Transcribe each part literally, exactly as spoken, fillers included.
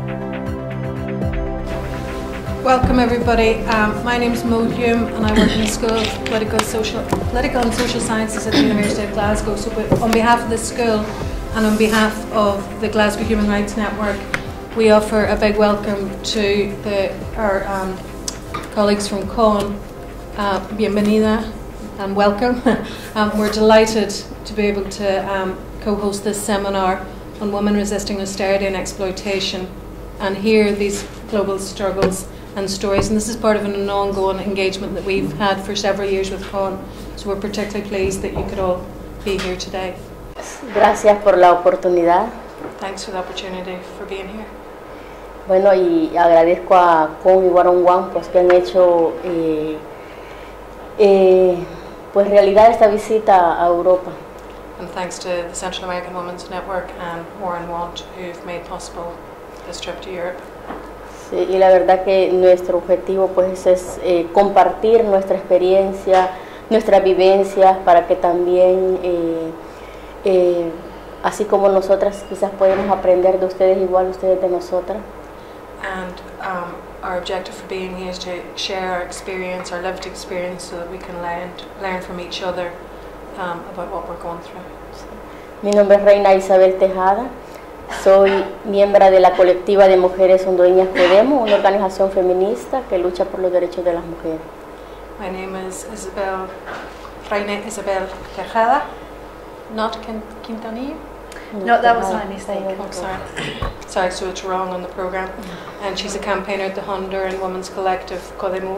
Welcome everybody. Um, my name is Mo Hume and I work in the School of Political, Social, Political and Social Sciences at the University of Glasgow. So on behalf of the school and on behalf of the Glasgow Human Rights Network, we offer a big welcome to the, our um, colleagues from C O N. Uh, bienvenida and welcome. um, we're delighted to be able to um, co-host this seminar on women resisting austerity and exploitation and hear these global struggles and stories, and this is part of an ongoing engagement that we've had for several years with C O N, so we're particularly pleased that you could all be here today. Gracias por la oportunidad. Thanks for the opportunity for being here. Bueno, y agradezco a C O N y One on One pues, que han hecho eh, eh, pues realidad esta visita a Europa. And thanks to the Central American Women's Network and More and Want who've made possible this trip to Europe. Sí, y la verdad que nuestro objetivo pues es eh, compartir nuestra experiencia, nuestras vivencias para que también, eh, eh, así como nosotras quizás podemos aprender de ustedes, igual ustedes de nosotras. And um, our objective for being here is to share our experience, our lived experience, so that we can learn, learn from each other um, about what we're going through. Sí. Mi nombre es Reina Isabel Tejada. Soy miembro de la colectiva de mujeres hondureñas Podemos, una organización feminista que lucha por los derechos de las mujeres. My name is Isabel, Reina Isabel Tejada, not Quintanilla? No, that was my mistake. Oh, sorry. Sorry, so it's wrong on the program. And she's a campaigner at the Honduran Women's Collective, CODEMU.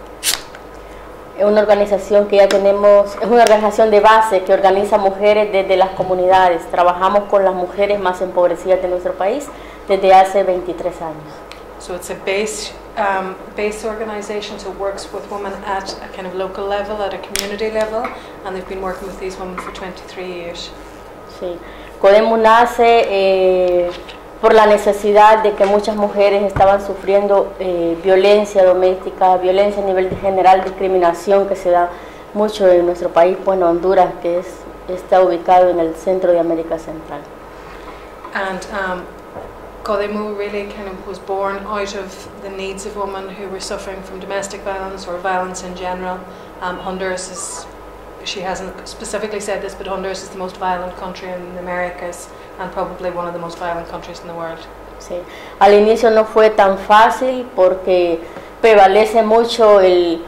Es una organización que ya tenemos, es una organización de base que organiza mujeres desde las comunidades. Trabajamos con las mujeres más empobrecidas de nuestro país desde hace veintitrés años. So it's a base, um, base organization, so it works with women at a kind of local level, at a community level, and they've been working with these women for twenty-three years. Sí. CODEMU nace eh, por la necesidad de que muchas mujeres estaban sufriendo eh, violencia doméstica, violencia a nivel general, discriminación que se da mucho en nuestro país, bueno, Honduras, que es, está ubicado en el centro de América Central. And um, CODEMU really kind of was born out of the needs of women who were suffering from domestic violence or violence in general. Um, Honduras is, she hasn't specifically said this, but Honduras is the most violent country in the Americas and probably one of the most violent countries in the world. Sí. Al inicio no fue tan fácil porque prevalece mucho el,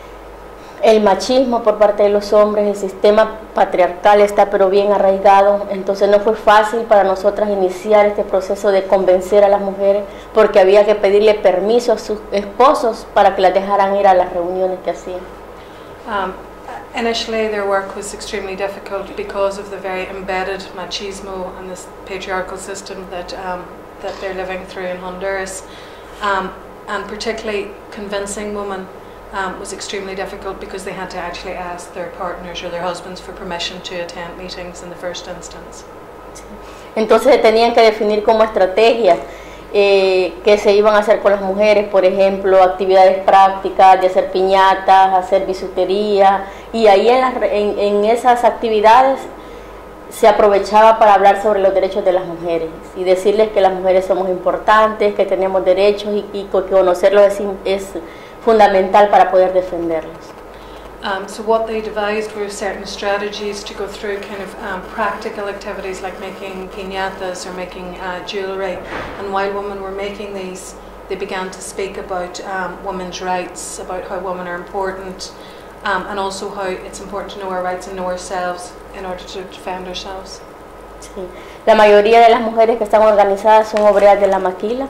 el machismo por parte de los hombres, el sistema patriarcal está pero bien arraigado, entonces no fue fácil para nosotras iniciar este proceso de convencer a las mujeres porque había que pedirle permiso a sus esposos para que las dejaran ir a las reuniones que hacían. Um, Initially, their work was extremely difficult because of the very embedded machismo and this patriarchal system that um, that they're living through in Honduras, um, and particularly convincing women um, was extremely difficult because they had to actually ask their partners or their husbands for permission to attend meetings in the first instance. Entonces tenían que definir como estrategias eh, que se iban a hacer con las mujeres, por ejemplo, actividades prácticas de hacer piñatas, hacer bisutería, y ahí en, las, en, en esas actividades se aprovechaba para hablar sobre los derechos de las mujeres y decirles que las mujeres somos importantes, que tenemos derechos y, y que conocerlos es, es fundamental para poder defenderlos. Um, so what they devised were certain strategies to go through kind of um, practical activities like making piñatas or making uh, jewellery, and while women were making these, they began to speak about um, women's rights, about how women are important, um, and also how it's important to know our rights and know ourselves in order to defend ourselves. Sí. La mayoría de las mujeres que están organizadas son obreras de la maquila,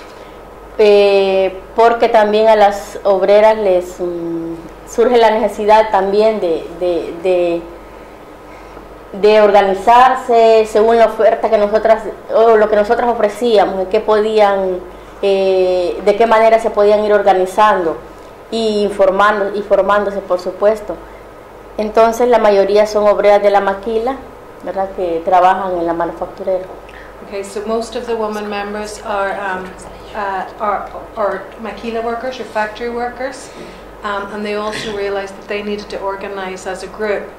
eh, porque también a las obreras les um, surge la necesidad también de, de, de, de organizarse según la oferta que nosotras, o lo que nosotras ofrecíamos, de qué podían, eh, de qué manera se podían ir organizando y informando, y formándose, por supuesto. Entonces la mayoría son obreras de la maquila, ¿verdad?, que trabajan en la manufacturera. Okay, so most of the women members are, um, uh, are, are maquila workers or factory workers. Um, and they also realised that they needed to organise as a group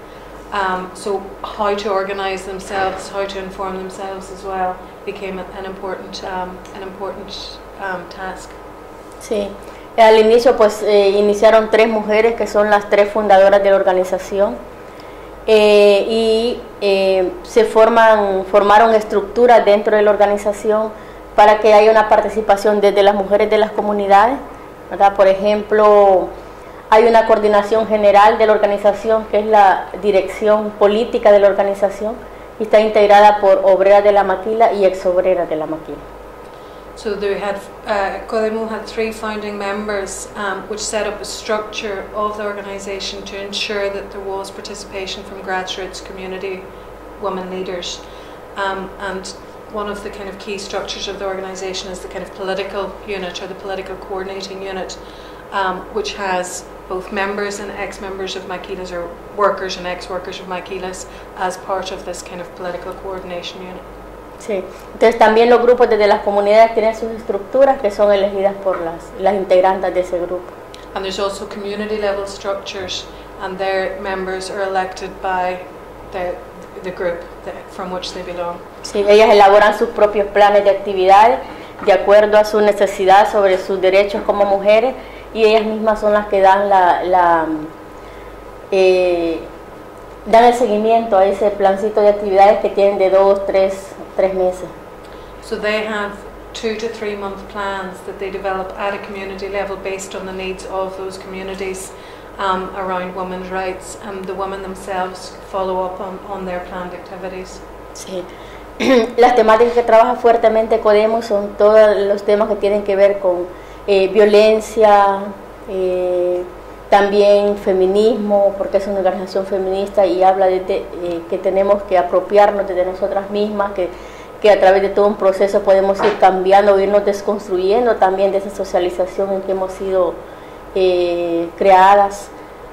Um, so how to organise themselves, how to inform themselves as well, became an important, um, an important um, task. Sí, al inicio pues eh, iniciaron tres mujeres que son las tres fundadoras de la organización eh, y eh, se forman, formaron estructuras dentro de la organización para que haya una participación desde las mujeres de las comunidades, ¿verdad? Por ejemplo, hay una coordinación general de la organización que es la dirección política de la organización y está integrada por obreras de la maquila y exobreras de la maquila. So they had, uh, CODEMO had three founding members um, which set up a structure of the organisation to ensure that there was participation from grassroots community women leaders. Um, and one of the kind of key structures of the organisation is the kind of political unit or the political coordinating unit, um, which has both members and ex-members of maquilas or workers and ex-workers of maquilas as part of this kind of political coordination unit. Sí, entonces también los grupos desde las comunidades tienen sus estructuras que son elegidas por las, las integrantes de ese grupo. And there's also community level structures and their members are elected by the, the group that, from which they belong. Sí, ellas elaboran sus propios planes de actividades de acuerdo a su necesidad sobre sus derechos como mujeres y ellas mismas son las que dan la, la eh, dan el seguimiento a ese plancito de actividades que tienen de dos, tres, tres meses. So they have two to three month plans that they develop at a community level based on the needs of those communities um, around women's rights, and the women themselves follow up on, on their planned activities. Sí. Las temáticas que trabaja fuertemente CODEMO son todos los temas que tienen que ver con eh, violencia, eh, también feminismo, porque es una organización feminista y habla de, de eh, que tenemos que apropiarnos de nosotras mismas, que, que a través de todo un proceso podemos ir cambiando, irnos desconstruyendo también de esa socialización en que hemos sido eh, creadas.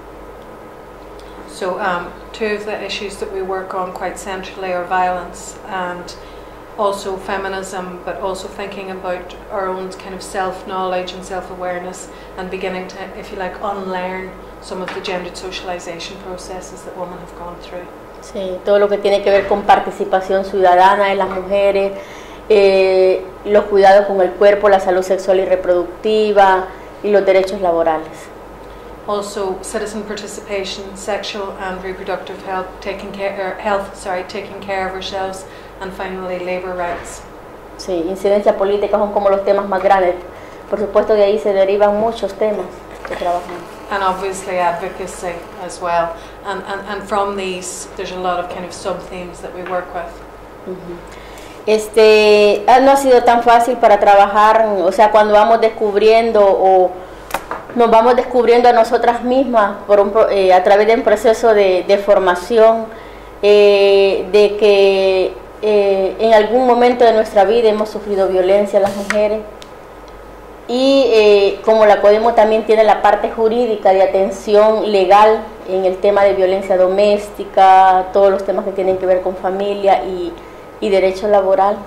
So um, two of the issues that we work on quite centrally are violence and also feminism, but also thinking about our own kind of self-knowledge and self-awareness and beginning to, if you like, unlearn some of the gendered socialization processes that women have gone through. Sí, todo lo que tiene que ver con participación ciudadana de las mujeres, eh, los cuidados con el cuerpo, la salud sexual y reproductiva y los derechos laborales. Also, citizen participation, sexual and reproductive health, taking care, health, sorry, taking care of ourselves, and finally, labor rights. Sí, incidencia política son como los temas más grandes. Por supuesto, de ahí se derivan muchos temas que trabajamos. And obviously advocacy as well. And, and, and from these, there's a lot of kind of sub-themes that we work with. Uh-huh. Este, no ha sido tan fácil para trabajar, o sea, cuando vamos descubriendo o nos vamos descubriendo a nosotras mismas por un, eh, a través de un proceso de, de formación, eh, de que eh, en algún momento de nuestra vida hemos sufrido violencia las mujeres y eh, como la CODEMO también tiene la parte jurídica de atención legal en el tema de violencia doméstica, todos los temas que tienen que ver con familia y, y derecho laboral.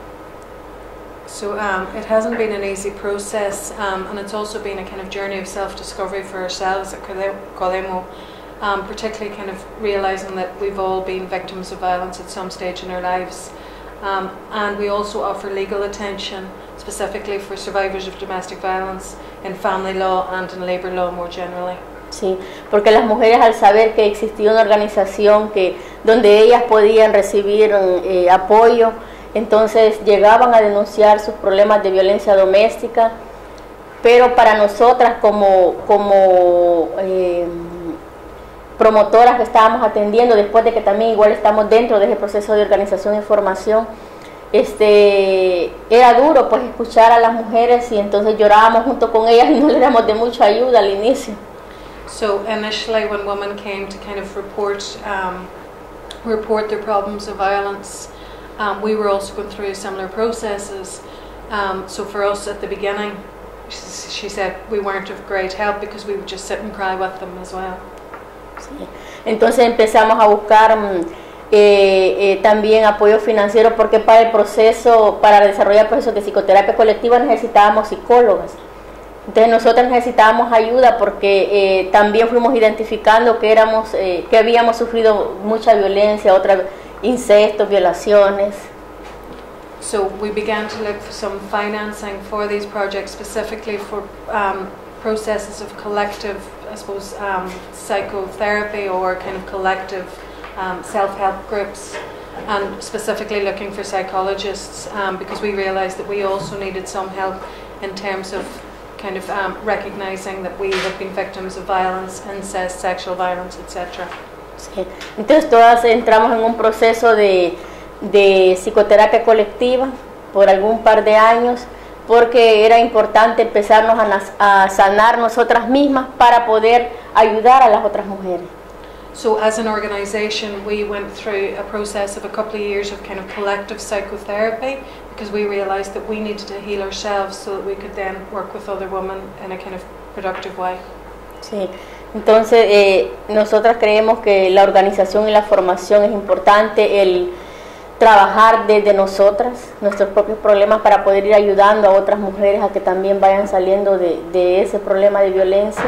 So um, it hasn't been an easy process, um, and it's also been a kind of journey of self-discovery for ourselves at CODEMO, um, particularly kind of realising that we've all been victims of violence at some stage in our lives. Um, and we also offer legal attention specifically for survivors of domestic violence in family law and in labour law more generally. Sí, porque las mujeres al saber que existía una organización que donde ellas podían recibir eh, apoyo, entonces llegaban a denunciar sus problemas de violencia doméstica, pero para nosotras como, como eh, promotoras que estábamos atendiendo, después de que también igual estamos dentro de ese proceso de organización y formación, este, era duro pues escuchar a las mujeres y entonces llorábamos junto con ellas y no le damos de mucha ayuda al inicio. So initially when women came to kind of report, um, report their problems of violence, Um, we were also going through similar processes. Um, so for us at the beginning, she, she said we weren't of great help because we would just sit and cry with them as well. Sí. Entonces empezamos a buscar eh, eh, también apoyo financiero porque para el proceso, para desarrollar procesos de psicoterapia colectiva necesitábamos psicólogas. Entonces nosotros necesitábamos ayuda porque eh, también fuimos identificando que éramos, eh, que habíamos sufrido mucha violencia, otra incestos, violaciones. So we began to look for some financing for these projects, specifically for um, processes of collective, I suppose, um, psychotherapy or kind of collective um, self-help groups, and specifically looking for psychologists um, because we realised that we also needed some help in terms of kind of um, recognising that we have been victims of violence, incest, sexual violence, et cetera. Sí. Entonces todas entramos en un proceso de, de psicoterapia colectiva por algún par de años, porque era importante empezarnos a, a sanar nosotras mismas para poder ayudar a las otras mujeres. So as an organisation, we went through a process of a couple of years of kind of collective psychotherapy because we realised that we needed to heal ourselves so that we could then work with other women in a kind of productive way. Sí. Entonces, eh, nosotras creemos que la organización y la formación es importante, el trabajar desde nosotras, nuestros propios problemas para poder ir ayudando a otras mujeres a que también vayan saliendo de, de ese problema de violencia.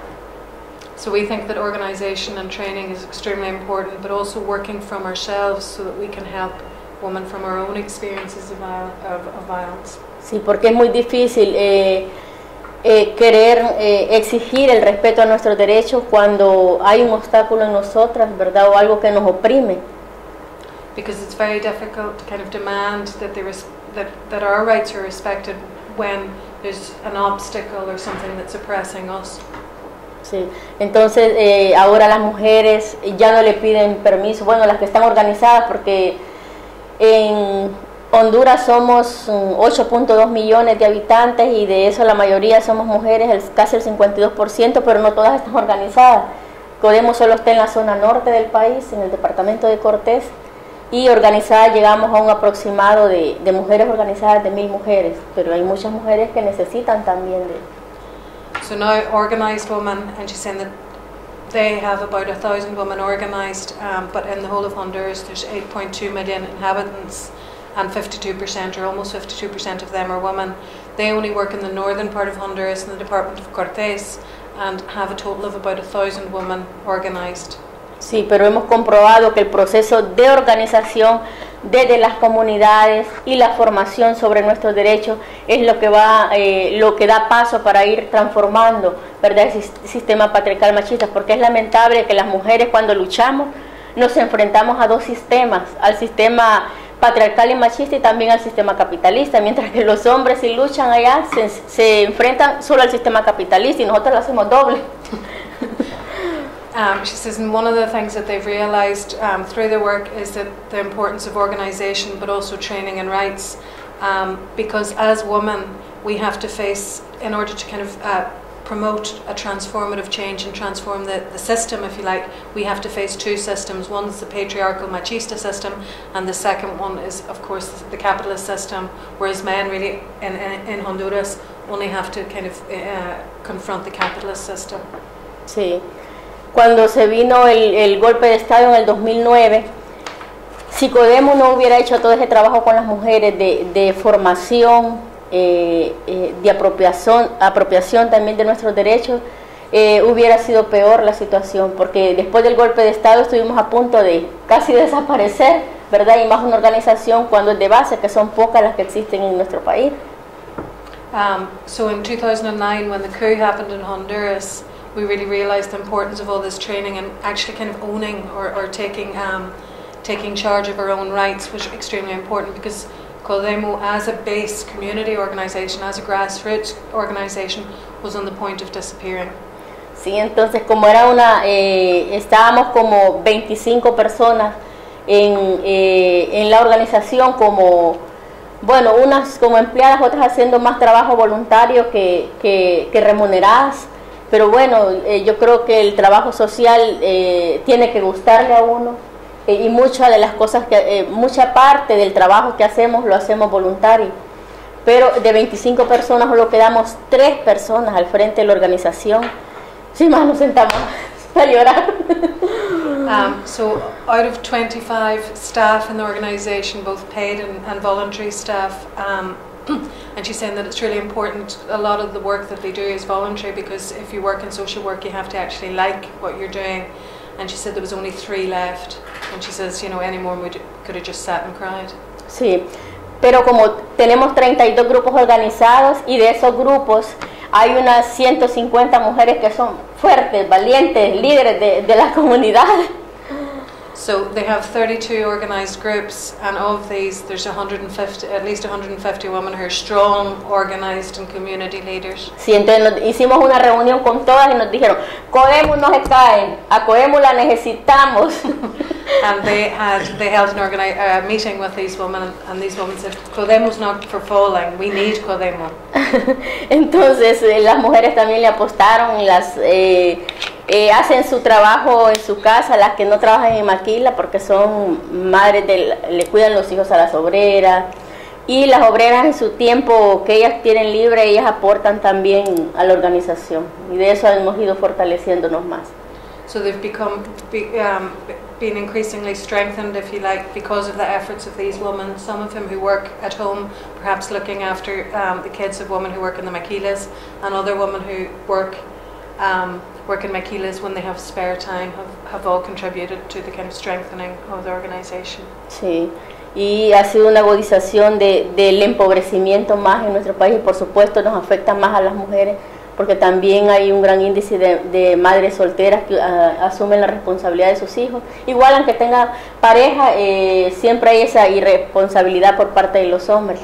So we think that organization and training is extremely important, but also working from ourselves so that we can help women from our own experiences of, of, of violence. Sí, porque es muy difícil eh, eh, querer eh, exigir el respeto a nuestros derechos cuando hay un obstáculo en nosotras, ¿verdad? O algo que nos oprime. Because it's very difficult to kind of demand that, they res that, that our rights are respected when there's an obstacle or something that's oppressing us. Sí, entonces eh, ahora las mujeres ya no le piden permiso, bueno, las que están organizadas, porque en Honduras somos ocho punto dos millones de habitantes y de eso la mayoría somos mujeres, el, casi el cincuenta y dos por ciento, pero no todas están organizadas. Codemo solo está en la zona norte del país, en el departamento de Cortés, y organizadas llegamos a un aproximado de, de mujeres organizadas de mil mujeres, pero hay muchas mujeres que necesitan también de... So now organised women, and she's saying that they have about a thousand women organised, um, but in the whole of Honduras there's eight point two million inhabitants and fifty-two percent or almost fifty-two percent of them are women. They only work in the northern part of Honduras in the department of Cortés and have a total of about a thousand women organised. Sí, pero hemos comprobado que el proceso de organización desde las comunidades y la formación sobre nuestros derechos es lo que va, eh, lo que da paso para ir transformando, ¿verdad?, el sistema patriarcal machista, porque es lamentable que las mujeres cuando luchamos nos enfrentamos a dos sistemas, al sistema patriarcal y machista y también al sistema capitalista, mientras que los hombres si luchan allá se, se enfrentan solo al sistema capitalista y nosotros lo hacemos doble. Um, she says, and one of the things that they've realised um, through their work is that the importance of organisation, but also training and rights, um, because as women we have to face, in order to kind of uh, promote a transformative change and transform the, the system, if you like, we have to face two systems. One is the patriarchal machista system, and the second one is, of course, the capitalist system, whereas men really, in, in, in Honduras, only have to kind of uh, confront the capitalist system. Sí. Cuando se vino el, el golpe de Estado en el dos mil nueve, si Codemo no hubiera hecho todo ese trabajo con las mujeres de, de formación, eh, eh, de apropiación, apropiación también de nuestros derechos, eh, hubiera sido peor la situación, porque después del golpe de Estado estuvimos a punto de casi desaparecer, ¿verdad? Y más una organización cuando es de base, que son pocas las que existen en nuestro país. Um, so in two thousand nine, when the coup happened in Honduras, we really realised the importance of all this training and actually kind of owning or, or taking um, taking charge of our own rights was extremely important, because Codemo as a base community organisation, as a grassroots organisation, was on the point of disappearing. Sí, entonces como era una, eh, estábamos como veinticinco personas en, eh, en la organización, como, bueno, unas como empleadas, otras haciendo más trabajo voluntario que, que, que remuneradas. Pero bueno, eh, yo creo que el trabajo social eh, tiene que gustarle a uno eh, y muchas de las cosas, que eh, mucha parte del trabajo que hacemos lo hacemos voluntario. Pero de veinticinco personas solo quedamos tres personas al frente de la organización. Sin más nos sentamos a llorar. Um, so out of twenty-five staff in the organisation, both paid and, and voluntary staff, um, And she's saying that it's really important. A lot of the work that they do is voluntary, because if you work in social work, you have to actually like what you're doing. And she said there was only three left. And she says, you know, any more we could have just sat and cried. Sí, pero como tenemos treinta y dos grupos organizados, y de esos grupos hay unas ciento cincuenta mujeres que son fuertes, valientes, líderes de, de la comunidad. So they have thirty-two organized groups, and of these there's one hundred fifty, at least one hundred fifty women who are strong, organized and community leaders. Sí, entonces nos, hicimos una reunión con todas y nos dijeron, Codemo no se cae, a Codemo la necesitamos. And they had, they held an organi uh, meeting with these women, and these women said, Codemo's not for falling, we need Codemo. Entonces eh, las mujeres también le apostaron, las eh, eh, hacen su trabajo en su casa, las que no trabajan en Maquila porque son madres, de, le cuidan los hijos a las obreras, y las obreras en su tiempo que ellas tienen libre, ellas aportan también a la organización, y de eso hemos ido fortaleciéndonos más. So they've become, be, um, been increasingly strengthened, if you like, because of the efforts of these women, some of them who work at home, perhaps looking after um, the kids of women who work in the maquilas, and other women who work um, work in maquilas when they have spare time, have, have all contributed to the kind of strengthening of the organization. Sí, y ha sido una agudización de, del empobrecimiento más en nuestro país, y por supuesto nos afecta más a las mujeres, porque también hay un gran índice de, de madres solteras que uh, asumen la responsabilidad de sus hijos. Igual aunque tenga pareja, eh, siempre hay esa irresponsabilidad por parte de los hombres.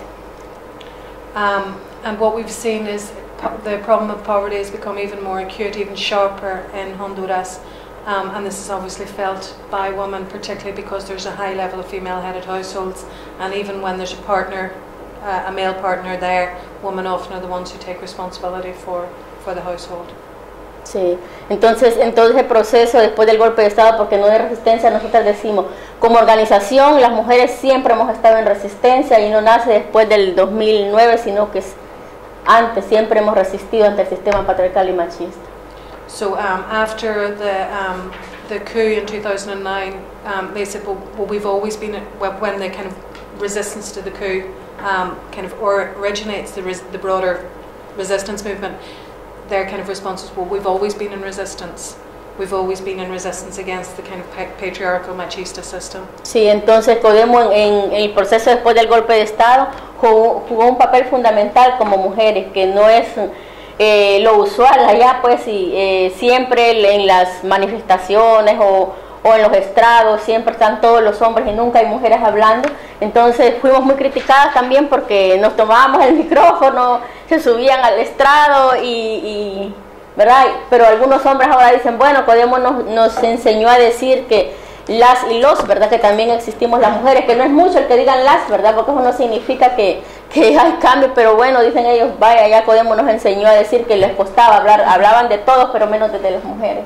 Um, and what we've seen is the problem of poverty has become even more acute, even sharper in Honduras. Um, and this is obviously felt by women, particularly because there's a high level of female-headed households, and even when there's a partner, uh, a male partner there, women often are the ones who take responsibility for, for the household. Sí, entonces en todo ese proceso después del golpe de Estado, porque no hay resistencia, nosotros decimos, como organización las mujeres siempre hemos estado en resistencia, y no nace después del dos mil nueve, sino que es antes, siempre hemos resistido ante el sistema patriarcal y machista. So um, after the um, the coup in two thousand nine, um, they said, well, well, we've always been, when the kind of resistance to the coup um, kind of or originates the, res the broader resistance movement, their kind of response was, well, we've always been in resistance. We've always been in resistance against the kind of patriarchal machista system. Sí, entonces Codemo en, en el proceso después del golpe de Estado jugó, jugó un papel fundamental como mujeres, que no es eh, lo usual allá, pues, y eh, siempre en las manifestaciones o, o en los estrados siempre están todos los hombres y nunca hay mujeres hablando. Entonces fuimos muy criticadas también porque nos tomábamos el micrófono, se subían al estrado y, y ¿verdad? Pero algunos hombres ahora dicen, bueno, Codemo nos, nos enseñó a decir que las y los, ¿verdad? Que también existimos las mujeres, que no es mucho el que digan las, ¿verdad? Porque eso no significa que, que hay cambio, pero bueno, dicen ellos, vaya, ya Codemo nos enseñó a decir que les costaba hablar, hablaban de todos, pero menos de, de las mujeres.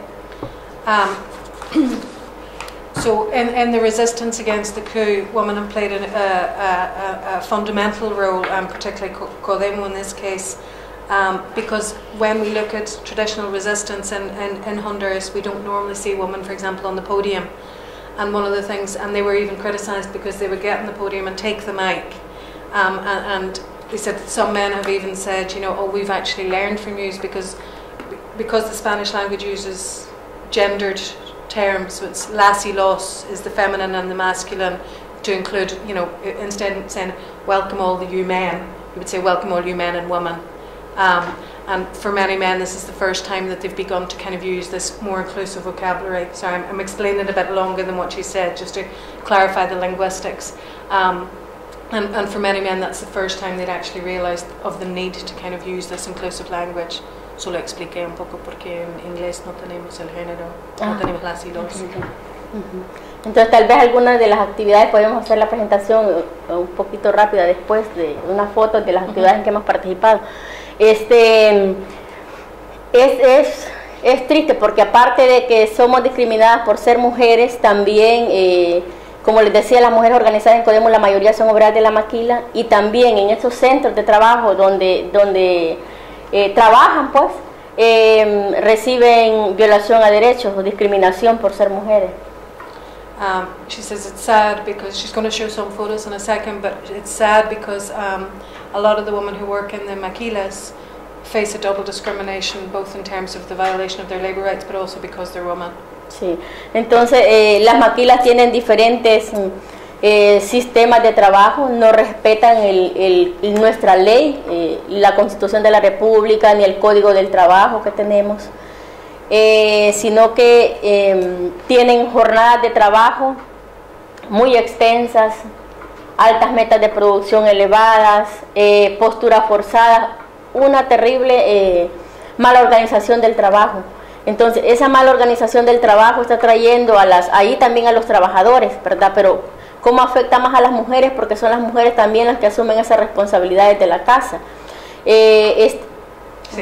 Um, so in, in the resistance against the coup, women have played a, a, a, a fundamental role, and particularly Codemo in this case. Um, because when we look at traditional resistance in, in, in Honduras, we don't normally see women, for example, on the podium. And one of the things, and they were even criticised because they would get on the podium and take the mic. Um, and, and they said that some men have even said, you know, oh, we've actually learned from you, because, because the Spanish language uses gendered terms, so it's las y los is the feminine and the masculine, to include, you know, instead of saying welcome all the you men, you would say welcome all you men and women. Um, and for many men, this is the first time that they've begun to kind of use this more inclusive vocabulary. Sorry, I'm, I'm explaining a bit longer than what she said, just to clarify the linguistics. Um, and, and for many men, that's the first time they'd actually realised of the need to kind of use this inclusive language. Solo expliqué un poco porque en inglés no tenemos el género, ah, no tenemos las y los. Uh-huh. Entonces tal vez algunas de las actividades, podemos hacer la presentación un poquito rápida después de unas fotos de las actividades uh-huh. en que hemos participado. Este, es, es, es triste porque aparte de que somos discriminadas por ser mujeres, también, eh, como les decía, las mujeres organizadas en Codemo, la mayoría son obreras de la maquila, y también en esos centros de trabajo donde, donde eh, trabajan, pues, eh, reciben violación a derechos o discriminación por ser mujeres. Um, she says it's sad because she's going to show some photos in a second, but it's sad because um, a lot of the women who work in the maquilas face a double discrimination, both in terms of the violation of their labor rights, but also because they're women. Sí, entonces eh, las maquilas tienen diferentes eh, sistemas de trabajo, no respetan el, el, nuestra ley, eh, la Constitución de la República, ni el Código del Trabajo que tenemos. Eh, sino que eh, tienen jornadas de trabajo muy extensas, altas metas de producción elevadas, eh, posturas forzadas, una terrible eh, mala organización del trabajo. Entonces esa mala organización del trabajo está trayendo a las, ahí también a los trabajadores, ¿verdad? Pero ¿cómo afecta más a las mujeres? Porque son las mujeres también las que asumen esas responsabilidades de la casa. Eh, este, Sí.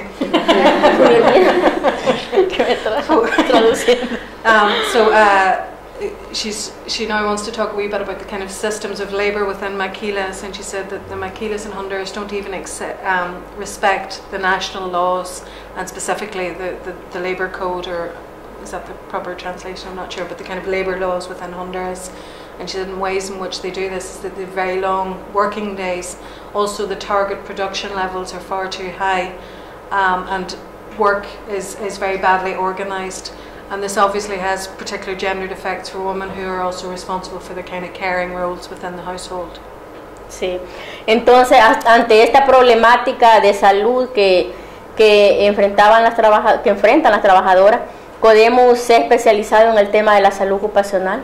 um, so uh, she's, she now wants to talk a wee bit about the kind of systems of labour within maquilas, and she said that the maquilas in Honduras don't even accept, um, respect the national laws, and specifically the, the, the labour code, or is that the proper translation, I'm not sure, but the kind of labour laws within Honduras. And she said in ways in which they do this is that the very long working days, also the target production levels are far too high. Um, and work is, is very badly organised, and this obviously has particular gendered effects for women who are also responsible for the kind of caring roles within the household. Sí, entonces ante esta problemática de salud que, que, enfrentaban las trabaja, que enfrentan las trabajadoras, Codemus se ha especializado en el tema de la salud ocupacional.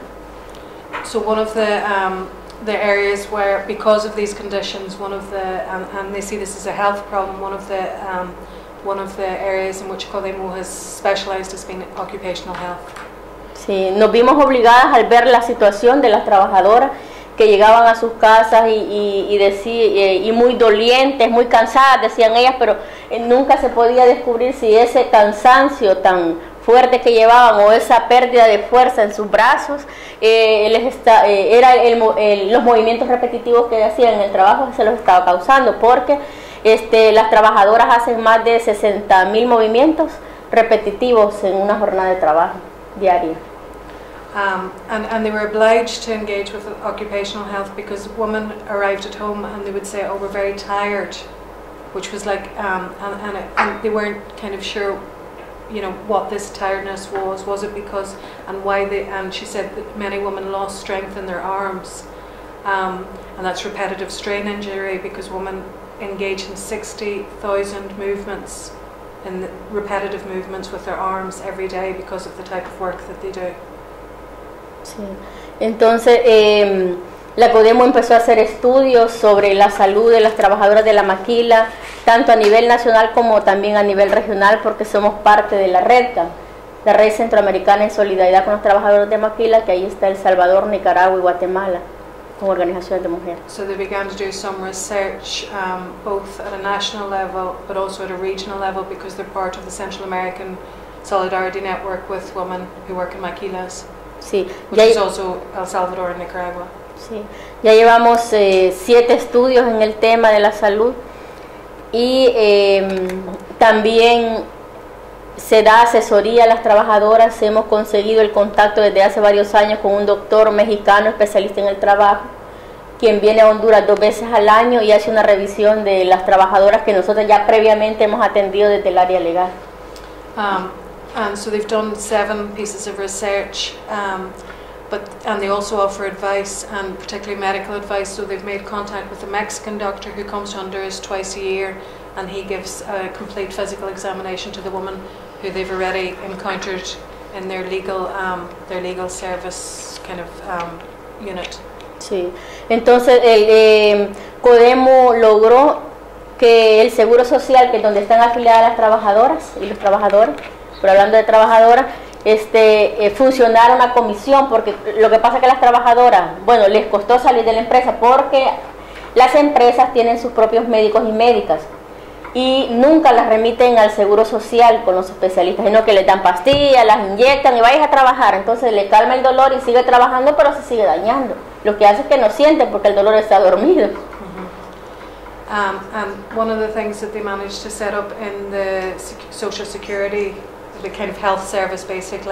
So one of the um, the areas where, because of these conditions, one of the and, and they see this as a health problem, one of the um, one of the areas in which Codemu has specialized has been occupational health. Sí, nos vimos obligadas al ver la situación de las trabajadoras que llegaban a sus casas y, y, y, decía, y, y muy dolientes, muy cansadas, decían ellas, pero eh, nunca se podía descubrir si ese cansancio tan fuerte que llevaban o esa pérdida de fuerza en sus brazos eh, les está, eh, era el, el, los movimientos repetitivos que hacían en el trabajo que se los estaba causando, porque este, las trabajadoras hacen más de sesenta mil movimientos repetitivos en una jornada de trabajo diaria. Um, and, and they were obliged to engage with occupational health because women arrived at home and they would say, oh, we're very tired, which was like, um, and, and, it, and they weren't kind of sure, you know, what this tiredness was. Was it because, and why they, and she said that many women lost strength in their arms, um, and that's repetitive strain injury because women engage in sixty thousand movements, in the repetitive movements with their arms every day because of the type of work that they do. Sí. Entonces, eh, la Codemu empezó a hacer estudios sobre la salud de las trabajadoras de la maquila, tanto a nivel nacional como también a nivel regional, porque somos parte de la red, la Red Centroamericana en Solidaridad con los Trabajadores de Maquila, que ahí está El Salvador, Nicaragua y Guatemala, con organizaciones de mujeres. So they began to do some research, um, both at a national level, but also at a regional level, because they're part of the Central American Solidarity Network with women who work in maquilas. Sí, which ya is also El Salvador and Nicaragua. Sí, ya llevamos eh, siete estudios en el tema de la salud y eh, también se da asesoría a las trabajadoras. Hemos conseguido el contacto desde hace varios años con un doctor mexicano especialista en el trabajo, quien viene a Honduras dos veces al año y hace una revisión de las trabajadoras que nosotros ya previamente hemos atendido desde el área legal. Um, And so they've done seven pieces of research, um, but and they also offer advice, and particularly medical advice. So they've made contact with a Mexican doctor who comes to Honduras twice a year, and he gives a complete physical examination to the woman who they've already encountered in their legal um, their legal service kind of um, unit. Sí. Entonces el eh, Codemu logró que el Seguro Social, que es donde están afiliadas las trabajadoras y los trabajadores, pero hablando de trabajadoras, este, eh, funcionara una comisión, porque lo que pasa es que las trabajadoras, bueno, les costó salir de la empresa porque las empresas tienen sus propios médicos y médicas y nunca las remiten al Seguro Social con los especialistas, sino que les dan pastillas, las inyectan y vayas a trabajar, entonces le calma el dolor y sigue trabajando, pero se sigue dañando. Lo que hace es que no sienten porque el dolor está dormido. Mm-hmm. um, and one of the things that they managed to set up in the Social Security, the kind of health service basically,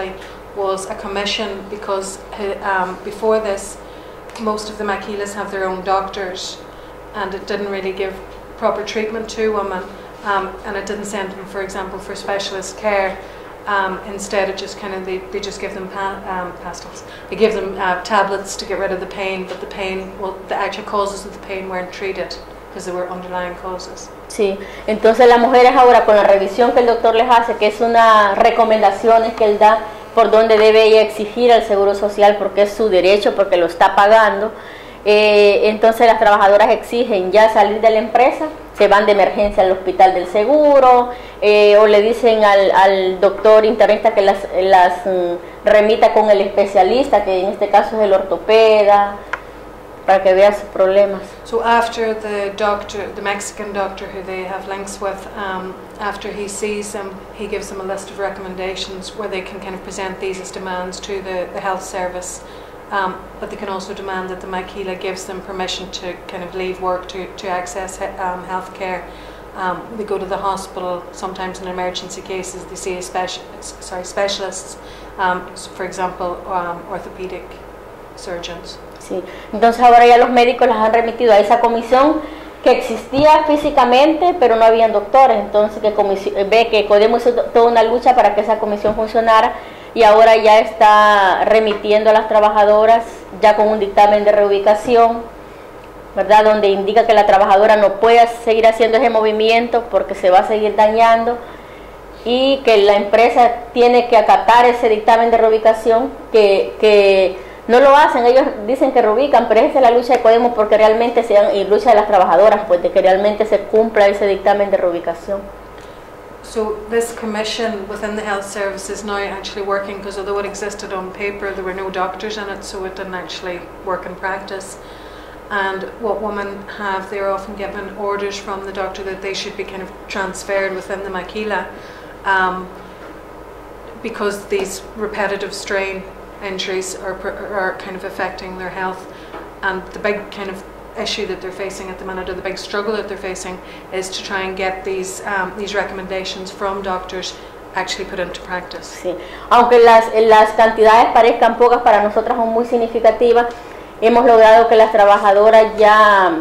was a commission because um, before this, most of the maquilas have their own doctors, and it didn't really give proper treatment to women, um, and it didn't send them, for example, for specialist care. Um, instead, it just kind of they, they just give them pa um, pastels. They give them uh, tablets to get rid of the pain, but the pain, well, the actual causes of the pain weren't treated because there were underlying causes. Sí, entonces las mujeres ahora con la revisión que el doctor les hace, que es una recomendaciones que él da por donde debe ella exigir al Seguro Social porque es su derecho, porque lo está pagando, eh, entonces las trabajadoras exigen ya salir de la empresa, se van de emergencia al hospital del seguro, eh, o le dicen al, al doctor internista que las, las mm, remita con el especialista, que en este caso es el ortopeda, para que vea sus problemas. So after the doctor, the Mexican doctor who they have links with, um, after he sees them, he gives them a list of recommendations where they can kind of present these as demands to the, the health service. Um, but they can also demand that the maquila gives them permission to kind of leave work to, to access um, health care. Um, they go to the hospital, sometimes in emergency cases they see a speci sorry, specialists, um, for example, um, orthopedic surgeons. Sí. Entonces ahora ya los médicos las han remitido a esa comisión que existía físicamente, pero no habían doctores. Entonces que ve que Codemo hizo toda una lucha para que esa comisión funcionara, y ahora ya está remitiendo a las trabajadoras ya con un dictamen de reubicación, ¿verdad?, donde indica que la trabajadora no puede seguir haciendo ese movimiento porque se va a seguir dañando, y que la empresa tiene que acatar ese dictamen de reubicación, que, que no lo hacen. Ellos dicen que reubican, pero esa es la lucha de Codemo porque realmente sean, y lucha de las trabajadoras, pues de que realmente se cumpla ese dictamen de reubicación. So this commission within the health service is now actually working, because although it existed on paper, there were no doctors in it, so it didn't actually work in practice. And what women have, they're often given orders from the doctor that they should be kind of transferred within the maquila, um, because these repetitive strain injuries are, are kind of affecting their health. And the big kind of issue that they're facing at the minute, or the big struggle that they're facing, is to try and get these um, these recommendations from doctors actually put into practice. Sí. Aunque las, las cantidades parezcan pocas, para nosotras son muy significativas. Hemos logrado que las trabajadoras ya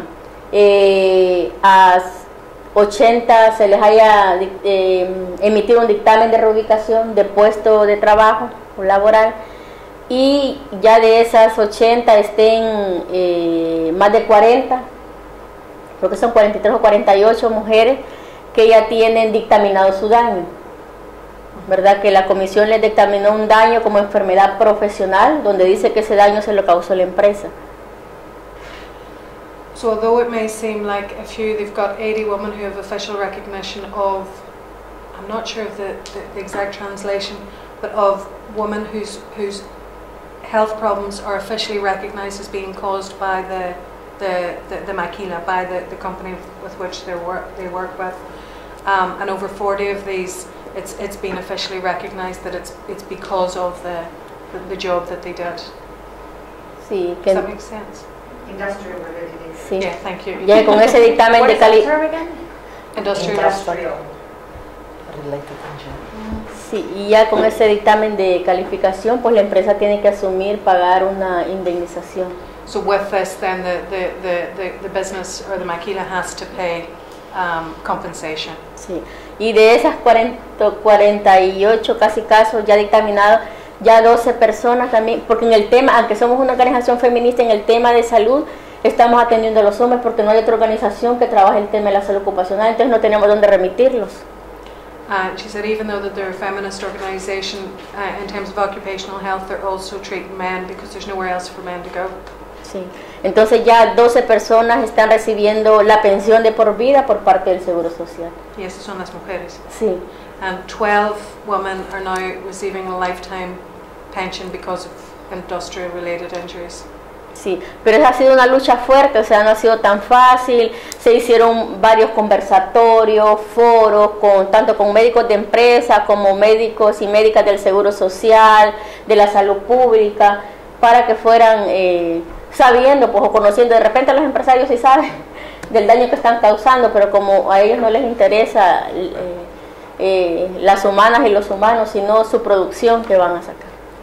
eh, a ochenta se les haya eh, emitido un dictamen de reubicación de puesto de trabajo o laboral, y ya de esas ochenta estén eh, más de cuarenta, creo que son cuarenta y tres o cuarenta y ocho mujeres que ya tienen dictaminado su daño, ¿verdad? Que la comisión les dictaminó un daño como enfermedad profesional, donde dice que ese daño se lo causó la empresa. So although it may seem like a few, they've got eighty women who have official recognition of, I'm not sure of the, the, the exact translation, but of women whose whose health problems are officially recognized as being caused by the the, the, the maquila, by the, the company with which they work, they work with. Um, and over forty of these, it's, it's been officially recognized that it's, it's because of the, the, the job that they did. Sí, Does that make sense? Industrial related injury. Sí. Yeah, thank you. Ya con ese dictamen de calidad. Industrial. Industrial. Related injury. Sí, y ya con ese dictamen de calificación, pues la empresa tiene que asumir pagar una indemnización. So with this, then the, the, the, the, the business or the maquila has to pay um, compensation. Sí, y de esas cuarenta, cuarenta y ocho casi casos ya dictaminados, ya doce personas también, porque en el tema, aunque somos una organización feminista, en el tema de salud estamos atendiendo a los hombres porque no hay otra organización que trabaje el tema de la salud ocupacional, entonces no tenemos dónde remitirlos. Uh, she said even though that they're a feminist organization, uh, in terms of occupational health, they're also treating men because there's nowhere else for men to go. Sí. Entonces ya doce personas están recibiendo la pensión de por vida por parte del Seguro Social. Y esas son las mujeres. Sí. And twelve women are now receiving a lifetime pension because of industrial related injuries. Sí, pero esa ha sido una lucha fuerte, o sea, no ha sido tan fácil. Se hicieron varios conversatorios, foros, con, tanto con médicos de empresa como médicos y médicas del Seguro Social, de la salud pública, para que fueran eh, sabiendo, pues, o conociendo. De repente los empresarios sí saben del daño que están causando, pero como a ellos no les interesa eh, eh, las humanas y los humanos, sino su producción que van a sacar.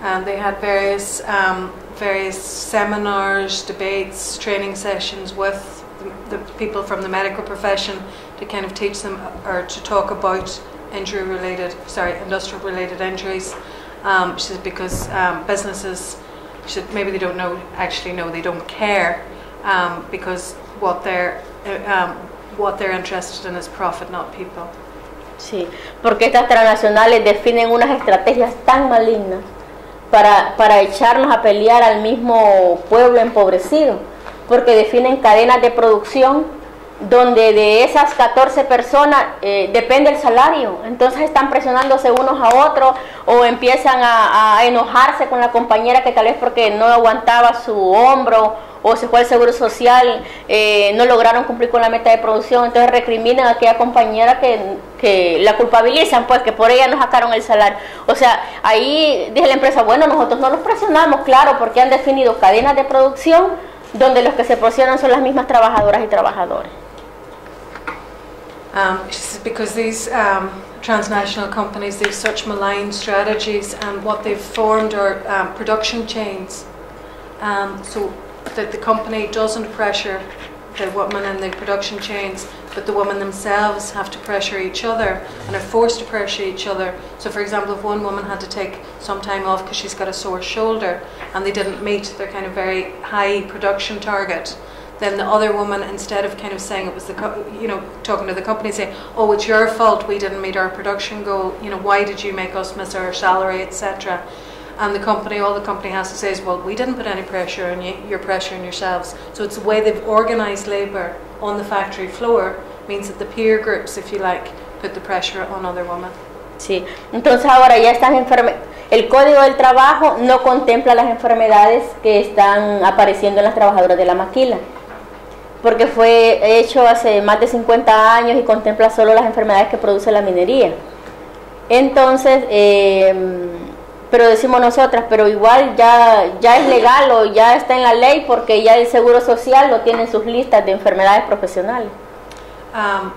and they had various um, various seminars, debates, training sessions with the, the people from the medical profession to kind of teach them or to talk about injury-related, sorry, industrial-related injuries. Um, she said because um, businesses, she said maybe they don't know, actually no, they don't care, um, because what they're um, what they're interested in is profit, not people. Sí, porque estas transnacionales definen unas estrategias tan malignas para, para echarnos a pelear al mismo pueblo empobrecido, porque definen cadenas de producción donde de esas catorce personas eh, depende el salario, entonces están presionándose unos a otros o empiezan a, a enojarse con la compañera que tal vez porque no aguantaba su hombro o se fue al seguro social, eh, no lograron cumplir con la meta de producción, entonces recriminan a aquella compañera que, que la culpabilizan, pues que por ella no sacaron el salario. O sea, ahí dice la empresa, bueno, nosotros no los presionamos, claro, porque han definido cadenas de producción donde los que se presionan son las mismas trabajadoras y trabajadores. Um, because these um, transnational companies, they have such malign strategies, and what they've formed are um, production chains. Um, so that the company doesn't pressure the women in the production chains, but the women themselves have to pressure each other and are forced to pressure each other. So for example, if one woman had to take some time off because she's got a sore shoulder and they didn't meet their kind of very high production target, then the other woman, instead of kind of saying it was the, co you know, talking to the company, saying, oh, it's your fault we didn't meet our production goal, you know, why did you make us miss our salary, et cetera. And the company, all the company has to say is, well, we didn't put any pressure on you, you're pressuring yourselves. So it's the way they've organised labour on the factory floor means that the peer groups, if you like, put the pressure on other women. Sí, entonces ahora ya estas enfermedades, el Código del Trabajo no contempla las enfermedades que están apareciendo en las trabajadoras de la maquila, porque fue hecho hace más de cincuenta años y contempla solo las enfermedades que produce la minería. Entonces, eh, pero decimos nosotras, pero igual ya, ya es legal o ya está en la ley porque ya el Seguro Social lo tiene en sus listas de enfermedades profesionales. Um,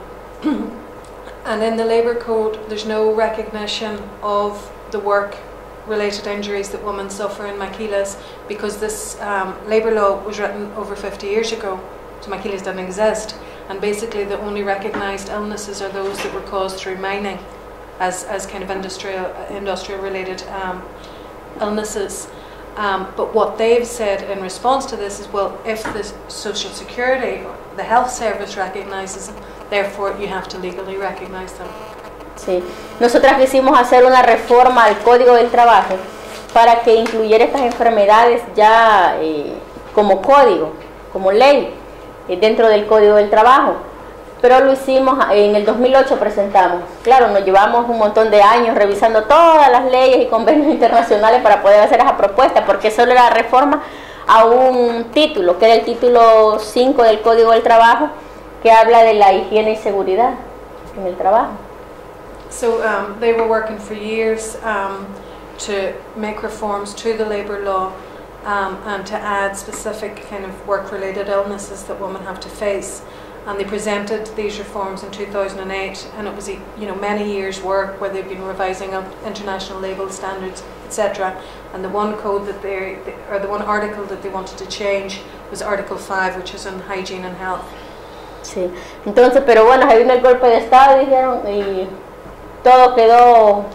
and in the Labour Code there's no recognition of the work-related injuries that women suffer in maquilas because this um, labour law was written over fifty years ago, so maquilas didn't exist, and basically the only recognised illnesses are those that were caused through mining. As, as kind of industrial industrial related um, illnesses, um, but what they've said in response to this is, well, if the Social Security, the health service recognises them, therefore you have to legally recognise them. Sí, nosotras quisimos hacer una reforma al Código del Trabajo para que incluyera estas enfermedades ya eh, como código, como ley eh, dentro del Código del Trabajo. Pero lo hicimos, en el dos mil ocho presentamos. Claro, nos llevamos un montón de años revisando todas las leyes y convenios internacionales para poder hacer esa propuesta, porque solo era reforma a un título, que era el título cinco del Código del Trabajo, que habla de la higiene y seguridad en el trabajo. So um, they were working for years um, to make reforms to the labour law um, and to add specific kind of work-related illnesses that women have to face. And they presented these reforms in two thousand eight, and it was, you know, many years' work where they've been revising up international label standards, et cetera. And the one code that they, or the one article that they wanted to change was Article five, which is on hygiene and health. Sí, entonces, pero bueno, ahí vino el golpe de Estado, dijeron, y todo quedó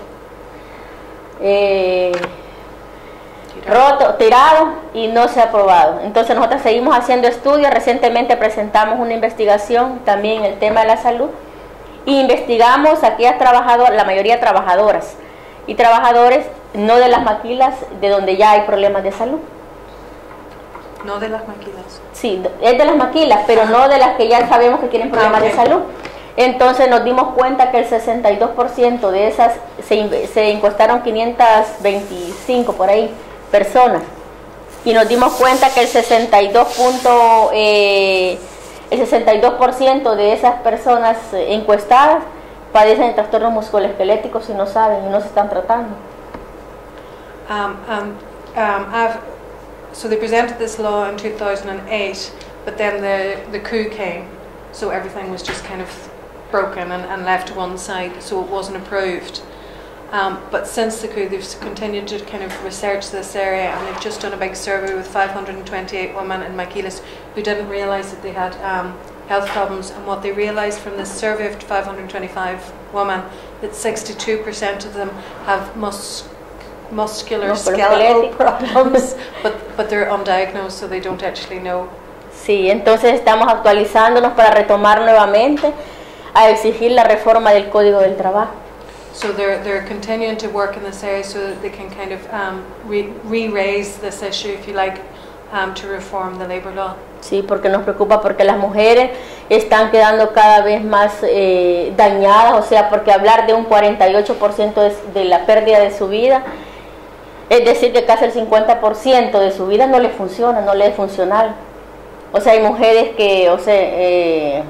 eh, roto, tirado y no se ha aprobado. Entonces nosotros seguimos haciendo estudios. Recientemente presentamos una investigación también en el tema de la salud e investigamos a aquellas trabajadoras, la mayoría trabajadoras y trabajadores no de las maquilas de donde ya hay problemas de salud. No de las maquilas. Sí, es de las maquilas, pero no de las que ya sabemos que tienen problemas okay. de salud. Entonces nos dimos cuenta que el sesenta y dos por ciento de esas se, se encuestaron quinientas veinticinco por ahí personas, y nos dimos cuenta que el sesenta y dos punto, eh, el sesenta y dos por ciento de esas personas encuestadas padecen de trastornos musculoesqueléticos y no saben y no se están tratando. Um, um, um, I've, so they presented this law in two thousand eight, but then the, the coup came, so everything was just kind of broken and, and left to one side, so it wasn't approved. Um, but since the coup, they've continued to kind of research this area, and they've just done a big survey with five hundred twenty-eight women in Maquilas who didn't realise that they had um, health problems. And what they realised from this survey of five hundred twenty-five women, that sixty-two percent of them have mus muscular skeletal problems, but, but they're undiagnosed, so they don't actually know. Sí, entonces estamos actualizándonos para retomar nuevamente a exigir la reforma del Código del Trabajo. So they're, they're continuing to work in this area so that they can kind of um, re-raise this issue, if you like, um, to reform the labor law. Sí, porque nos preocupa porque las mujeres están quedando cada vez más eh, dañadas, o sea, porque hablar de un cuarenta y ocho por ciento de, de la pérdida de su vida, es decir, que casi el cincuenta por ciento de su vida no le funciona, no le es funcional. O sea, hay mujeres que, o sea, eh,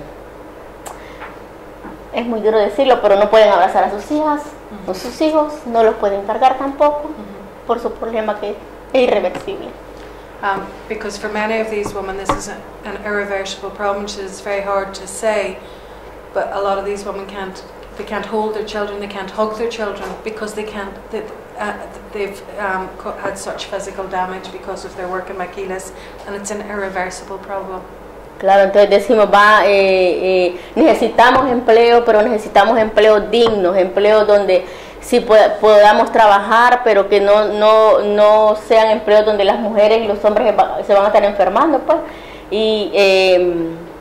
es muy duro decirlo, pero no pueden abrazar a sus hijas, uh-huh. o sus hijos, no los pueden cargar tampoco, uh-huh. por su problema que es irreversible. Um, because for many of these women this is a, an irreversible problem, which is very hard to say, but a lot of these women can't, they can't hold their children, they can't hug their children because they can't, they, uh, they've um, had such physical damage because of their work in Maquilas, and it's an irreversible problem. Claro, entonces decimos, va, eh, eh, necesitamos empleo, pero necesitamos empleos dignos, empleos donde sí podamos trabajar, pero que no, no, no sean empleos donde las mujeres y los hombres se van a estar enfermando, pues, y eh,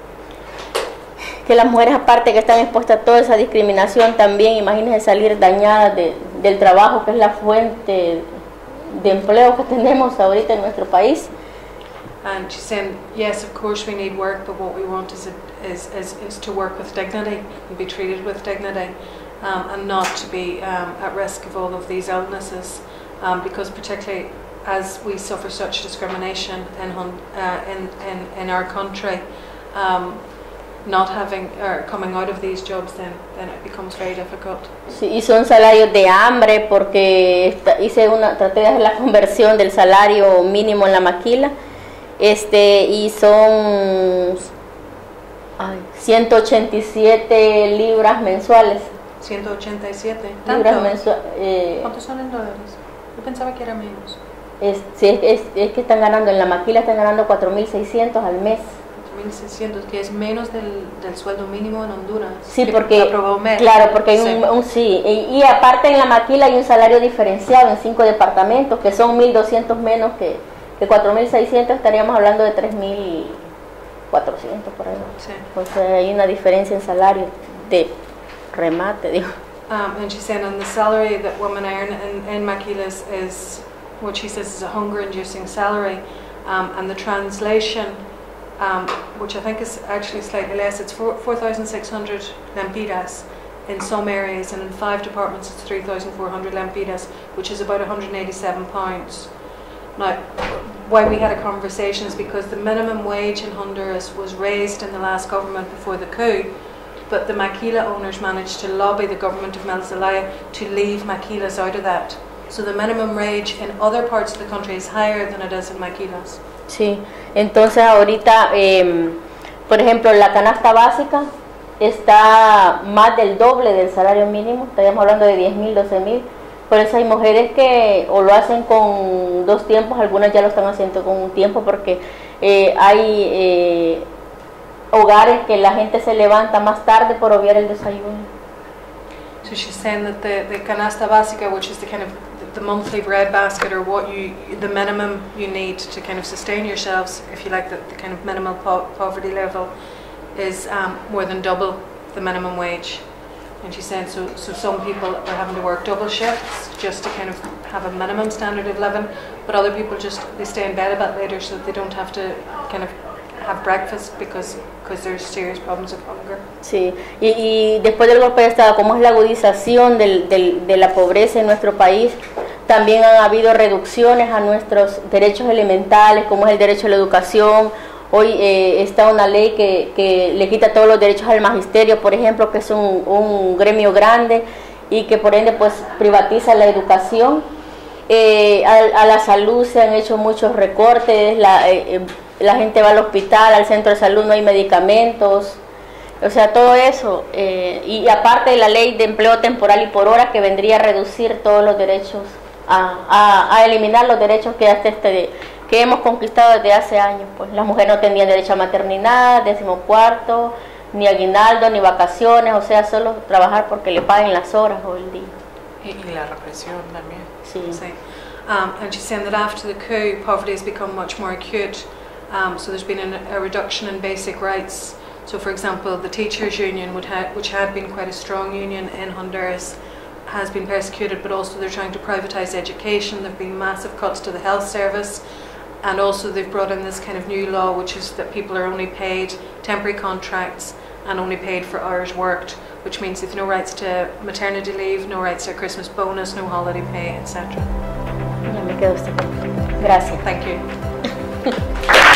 que las mujeres, aparte que están expuestas a toda esa discriminación, también imagínense salir dañadas de, del trabajo, que es la fuente de empleo que tenemos ahorita en nuestro país. And she's saying, yes, of course we need work, but what we want is, a, is, is, is to work with dignity and be treated with dignity, um, and not to be um, at risk of all of these illnesses, um, because particularly as we suffer such discrimination in, uh, in, in, in our country, um, not having or coming out of these jobs, then, then it becomes very difficult. Sí, y son salarios de hambre, porque esta, hice una, traté de hacer la conversión del salario mínimo en la maquila. Este, y son ay, ciento ochenta y siete libras mensuales. ciento ochenta y siete. Libras mensuales. Eh, ¿Cuántos son en dólares? Yo pensaba que era menos. Es, sí, es, es, es que están ganando, en la maquila están ganando cuatro mil seiscientos al mes. cuatro mil seiscientos, que es menos del, del sueldo mínimo en Honduras. Sí, porque, claro, porque hay un, un sí, y, y aparte en la maquila hay un salario diferenciado en cinco departamentos, que son mil doscientos menos que de cuatro mil seiscientos, estaríamos hablando de tres mil cuatrocientos por ahí. Sí. O sea, hay una diferencia en salario de remate, digo. Um, and she's saying, and the salary that women earn in, in Maquilas is what she says is a hunger-inducing salary, um, and the translation, um, which I think is actually slightly less, it's four thousand six hundred lempiras in some areas, and in five departments it's three thousand four hundred lempiras, which is about one hundred eighty-seven pounds. Now, why we had a conversation is because the minimum wage in Honduras was raised in the last government before the coup, but the maquila owners managed to lobby the government of Mel Zelaya to leave maquilas out of that. So the minimum wage in other parts of the country is higher than it is in maquilas. Sí, entonces ahorita, eh, por ejemplo, la canasta básica está más del doble del salario mínimo, estaríamos hablando de diez mil, doce mil. Por eso hay mujeres que o lo hacen con dos tiempos, algunas ya lo están haciendo con un tiempo, porque eh, hay eh, hogares que la gente se levanta más tarde por obviar el desayuno. So she's saying that the, the canasta básica, which is the kind of the monthly bread basket, or what you, the minimum you need to kind of sustain yourselves, if you like, the, the kind of minimal po poverty level, is um, more than double the minimum wage. And she's saying, so, so some people are having to work double shifts just to kind of have a minimum standard of living, but other people just, they stay in bed a bit later so that they don't have to kind of have breakfast because, because there's serious problems of hunger. Sí, y, y después del golpe de Estado, como es la agudización del, del, de la pobreza en nuestro país, también han habido reducciones a nuestros derechos elementales, como es el derecho a la educación. Hoy eh, está una ley que, que le quita todos los derechos al magisterio, por ejemplo, que es un, un gremio grande y que por ende pues privatiza la educación. Eh, a, a la salud se han hecho muchos recortes, la, eh, la gente va al hospital, al centro de salud no hay medicamentos. O sea, todo eso, eh, y aparte de la ley de empleo temporal y por hora que vendría a reducir todos los derechos, a, a, a eliminar los derechos que, hasta este, que hemos conquistado desde hace años. Pues las mujeres no tenían derecho a maternidad, decimocuarto, ni aguinaldo, ni vacaciones, o sea, solo trabajar porque le paguen las horas o el día. Y, y la represión también. Sí. Sí. Um, and she's saying that after the coup, poverty has become much more acute. Um, so there's been an, a reduction in basic rights. So, for example, the teachers' union, would ha which had been quite a strong union in Honduras, has been persecuted, but also they're trying to privatise education. There have been massive cuts to the health service. And also they've brought in this kind of new law, which is that people are only paid temporary contracts and only paid for hours worked, which means they've no rights to maternity leave, no rights to a Christmas bonus, no holiday pay, et cetera. Ya me quedo usted. Gracias. Thank you.